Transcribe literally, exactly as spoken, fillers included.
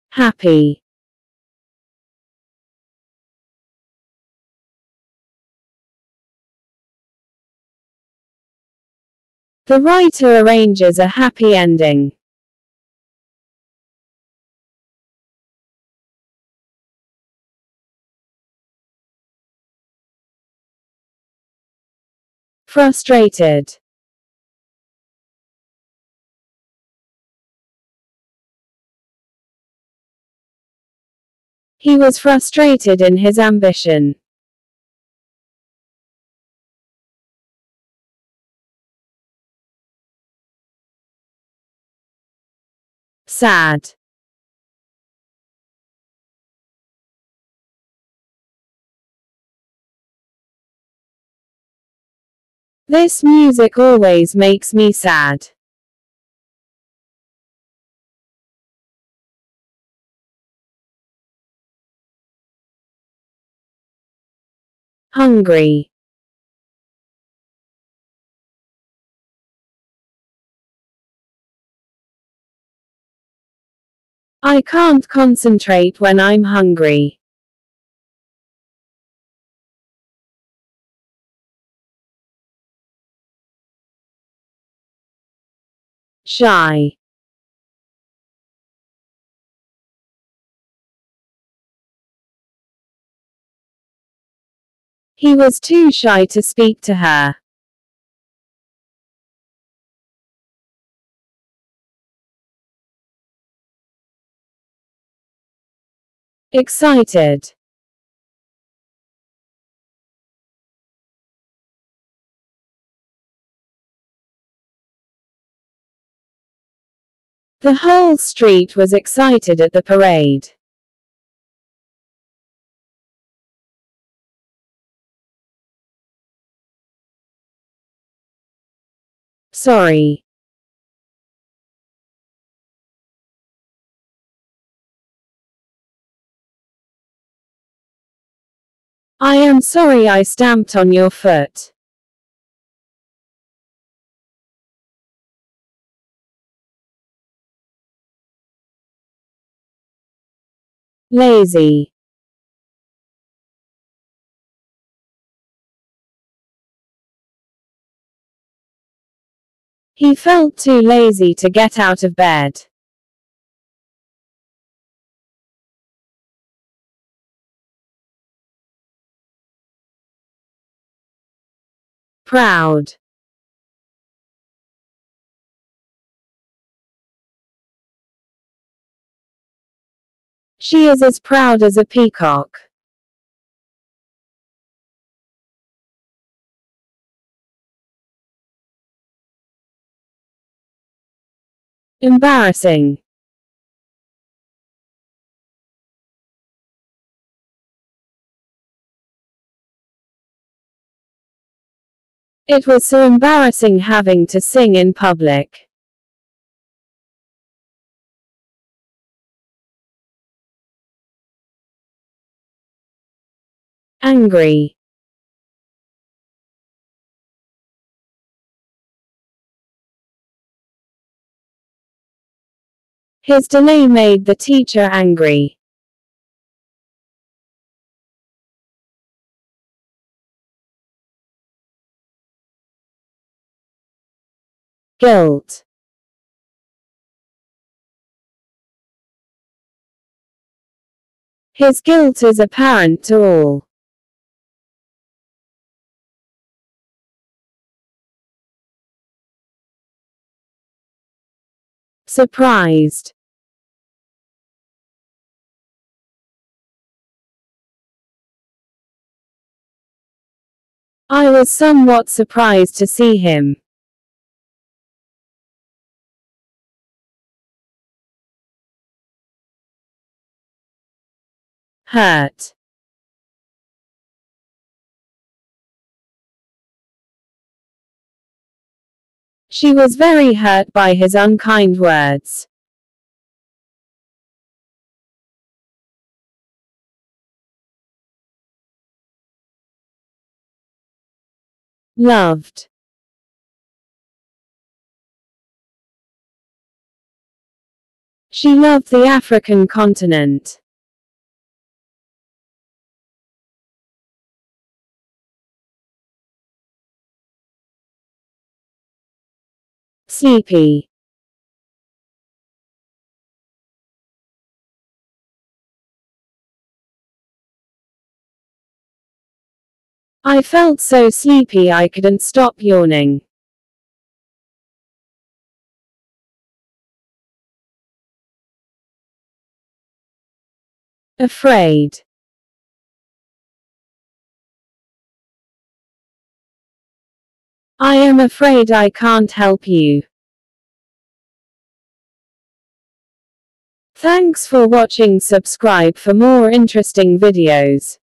Happy. The writer arranges a happy ending. Frustrated. He was frustrated in his ambition. Sad. This music always makes me sad. Hungry. I can't concentrate when I'm hungry. Shy. He was too shy to speak to her. Excited. The whole street was excited at the parade. Sorry. I am sorry I stamped on your foot. Lazy. He felt too lazy to get out of bed. Proud. She is as proud as a peacock. Embarrassing. It was so embarrassing having to sing in public. Angry. His delay made the teacher angry. Guilt. His guilt is apparent to all. Surprised. I was somewhat surprised to see him. Hurt. She was very hurt by his unkind words. Loved. She loved the African continent. Sleepy. I felt so sleepy I couldn't stop yawning. Afraid. I am afraid I can't help you. Thanks for watching. Subscribe for more interesting videos.